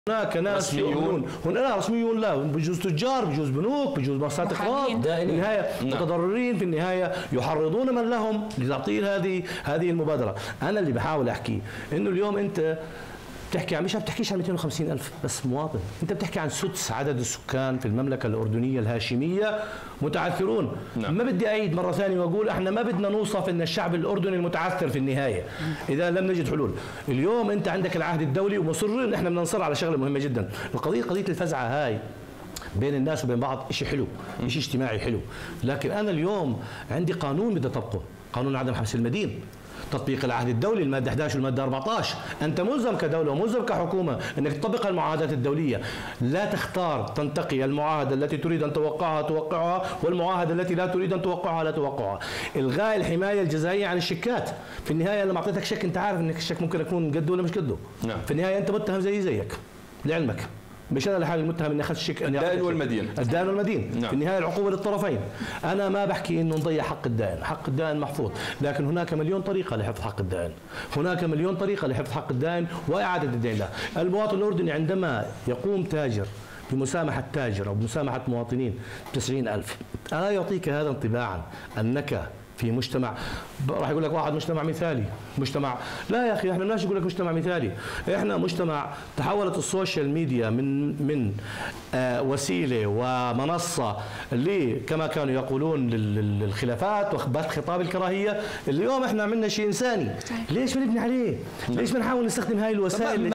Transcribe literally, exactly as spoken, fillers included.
هناك ناس يؤمنون، لا رسميون، لا بجوز تجار، بجوز بنوك، بجوز مؤسسات اقراض، في النهايه متضررين، في النهايه يحرضون من لهم لتعطيل هذه هذه المبادره. انا اللي بحاول احكيه انه اليوم انت بتحكي عن، مش بتحكيش عن مئتين وخمسين ألف بس مواطن، انت بتحكي عن سدس عدد السكان في المملكه الاردنيه الهاشميه متعثرون. نعم. ما بدي اعيد مره ثانيه واقول احنا ما بدنا نوصف ان الشعب الاردني المتعثر في النهايه اذا لم نجد حلول. اليوم انت عندك العهد الدولي ومصرين احنا بدنا نصر على شغله مهمه جدا، القضيه قضيه الفزعه هاي بين الناس وبين بعض شيء حلو، شيء اجتماعي حلو، لكن انا اليوم عندي قانون بدي اطبقه، قانون عدم حبس المدين، تطبيق العهد الدولي الماده إحدى عشر والماده أربعة عشر، انت ملزم كدوله وملزم كحكومه انك تطبق المعاهدات الدوليه، لا تختار تنتقي المعاهده التي تريد ان توقعها توقعها والمعاهده التي لا تريد ان توقعها لا توقعها. الغاء الحمايه الجزائيه عن الشيكات، في النهايه لما اعطيتك شيك انت عارف انك الشيك ممكن يكون قده ولا مش قده. نعم. في النهايه انت متهم زي زيك لعلمك، مش انا لحالي المتهم اني اخذت الشيك، الدائن والمدين، الدائن والمدين. نعم. في النهايه العقوبه للطرفين. انا ما بحكي انه نضيع حق الدائن، حق الدائن محفوظ، لكن هناك مليون طريقه لحفظ حق الدائن، هناك مليون طريقه لحفظ حق الدائن واعاده الدين له. المواطن الاردني عندما يقوم تاجر بمسامحه تاجر او بمسامحه مواطنين تسعين ألف، الا يعطيك هذا انطباعا انك في مجتمع، راح يقول لك واحد مجتمع مثالي، مجتمع، لا يا اخي احنا بدناش نقول لك مجتمع مثالي، احنا مجتمع تحولت السوشيال ميديا من من آه وسيله ومنصه اللي كما كانوا يقولون للخلافات وبث خطاب الكراهيه، اليوم احنا عملنا شيء انساني، ليش بنبني عليه؟ ليش بنحاول نستخدم هاي الوسائل؟